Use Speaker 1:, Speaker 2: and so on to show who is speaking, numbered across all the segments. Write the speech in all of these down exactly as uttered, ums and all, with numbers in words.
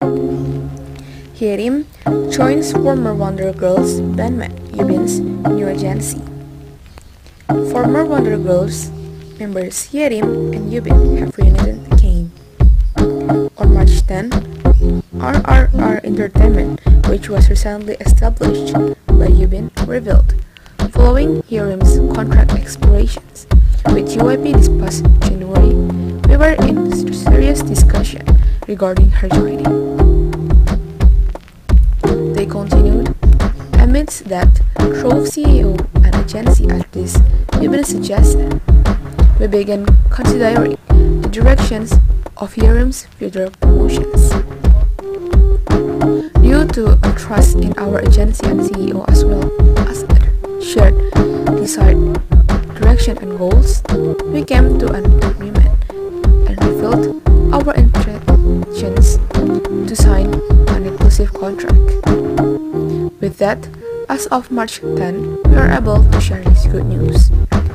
Speaker 1: Hyerim joins former Wonder Girls Bandmate Yubin's new agency. Former Wonder Girls members Hyerim and Yubin have reunited again. On March tenth, R R R Entertainment, which was recently established by Yubin, revealed, following Hyerim's contract expirations with U I P this past January, we were in serious discussion regarding her joining. They continued, amidst that, through C E O and agency artist Yubin suggested, we began considering the directions of Hyerim's future promotions. Due to a trust in our agency and C E O as well as a shared desired direction and goals, we came to an agreement and revealed our intentions to sign an exclusive contract. With that, as of March tenth, we are able to share this good news.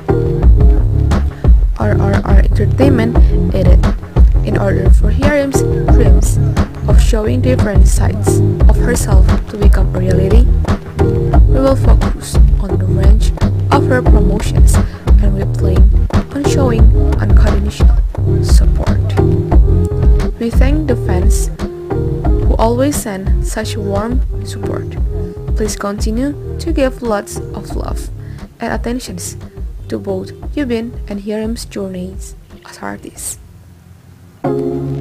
Speaker 1: R R R Entertainment added, in order for Hyerim's dreams of showing different sides of herself to become a reality, we will focus on the range of her promotions and we plan on showing unconditional support. We thank the fans who always send such warm support. Please continue to give lots of love and attentions to both Yubin and Hyerim's journeys as artists.